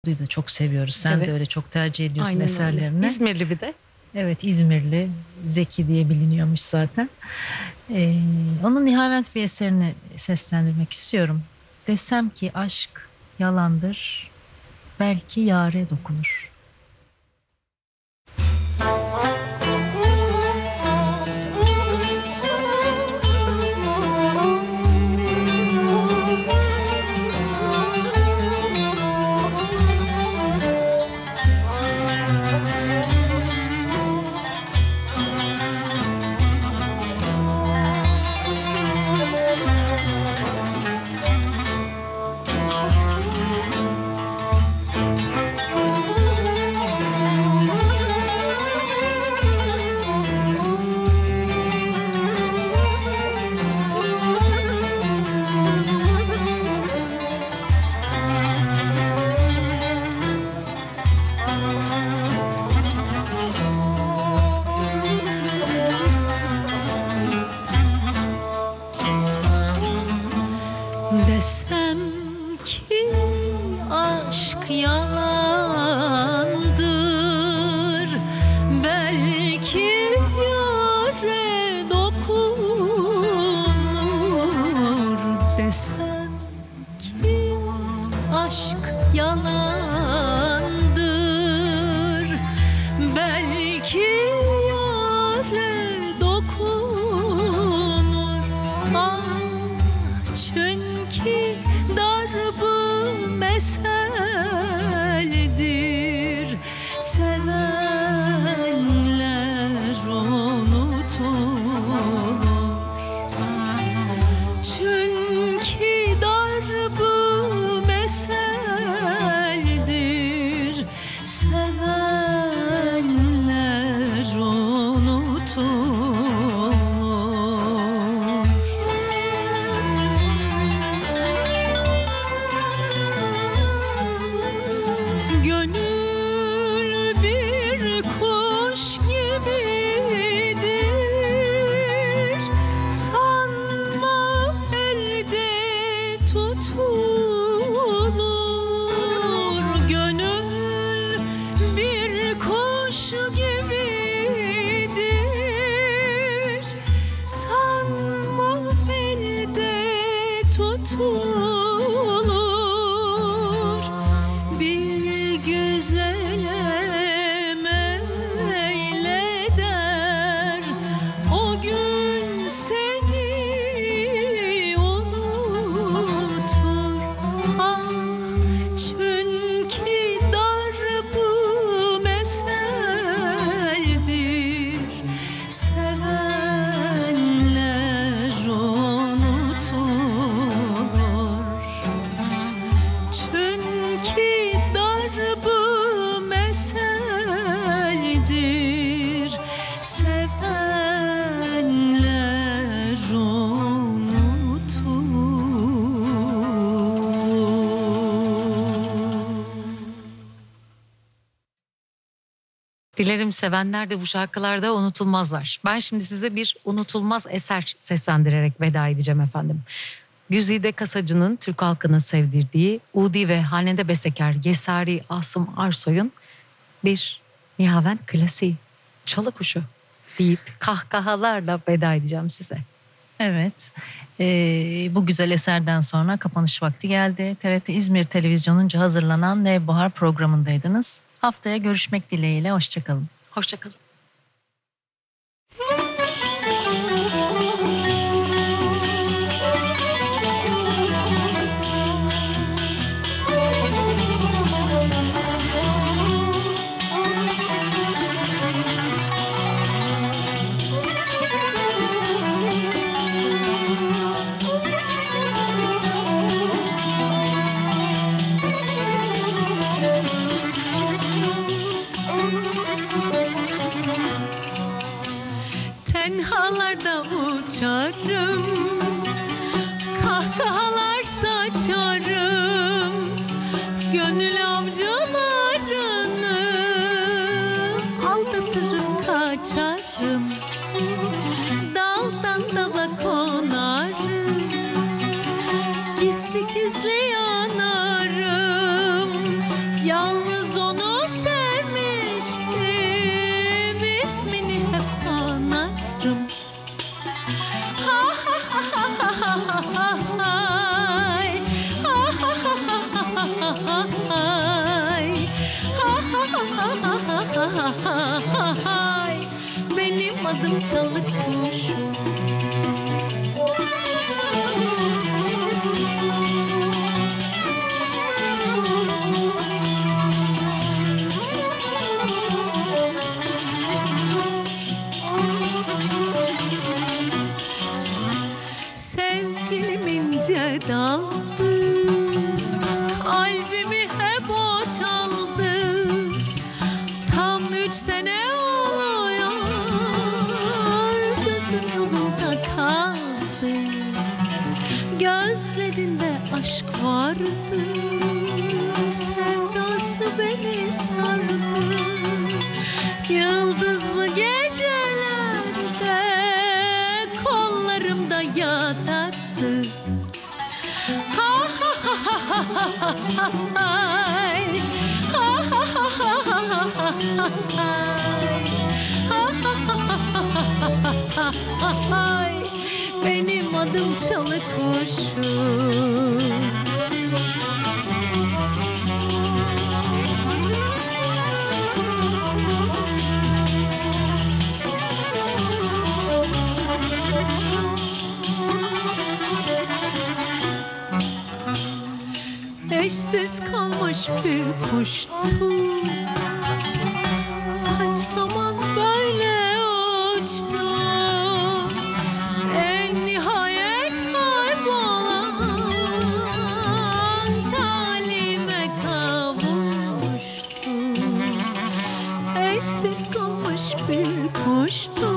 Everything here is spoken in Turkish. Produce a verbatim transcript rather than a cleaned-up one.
da çok seviyoruz. Sen Evet. de öyle çok tercih ediyorsun Aynen öyle. eserlerini. İzmirli bir de. Evet, İzmirli. Zeki diye biliniyormuş zaten. Ee, onun Nihavent bir eserini seslendirmek istiyorum. Desem ki aşk yalandır, belki yâre dokunur. Desem ki aşk yalandır, belki yâre dokunur. Desem ki aşk yalandır, belki yâre dokunur. Ah, çünkü darbı meseldir, sevenler unutulur. Çünkü darbı meseldir, sevenler unutulur. Gönül bir kuş gibidir, sanma elde tutulur. Gönül bir kuş gibidir, sanma elde tutulur. Bir güzele meyleder, o gün seni unutur. Ah, çünkü darbı meseldir, sevenler unutulur. Çünkü darbı meseldir, sevenler unutulur. Dilerim sevenler de bu şarkılarda unutulmazlar. Ben şimdi size bir unutulmaz eser seslendirerek veda edeceğim efendim. Güzide Kasacı'nın Türk halkının sevdirdiği Udi ve hanede bestekar Yesari Asım Arsoy'un bir Nihavent klasiği, Çalı Kuşu deyip kahkahalarla veda edeceğim size. Evet, ee, bu güzel eserden sonra kapanış vakti geldi. T R T İzmir Televizyonu'nca hazırlanan Nevbahar programındaydınız. Haftaya görüşmek dileğiyle, hoşçakalın. Hoşçakalın. Tenhalarda uçarım, kahkahalar saçarım, gönül avcılarını aldatırım, kaçarım. Daldan dala konarım, gizli gizli yanarım, Yalnız onu sevmiştim, ismini hep anarım. Ha ha ha ha ha ha hay. Ha ha ha ha ha ha hay. Ha ha ha ha ha ha hay. Benim adım çalı kuşu. Sevgilim ince daldı, kalbimi hep o çaldı. Tam üç sene oluyor, gözüm yolunda kaldı. Gözlerinde aşk vardı, sevdası beni sardı. Yıldızlı gecelerde kollarımda yatardı. Ha ha ha ha ha ha ha hay. Ha ha ha ha ha ha hay. Ha ha ha ha ha ha hay. Benim adım çalı kuşu. Eşsiz kalmış bir kuştu, kaç zaman böyle uçtu. En nihayet kaybolan talime kavuştu. Eşsiz kalmış bir kuştu,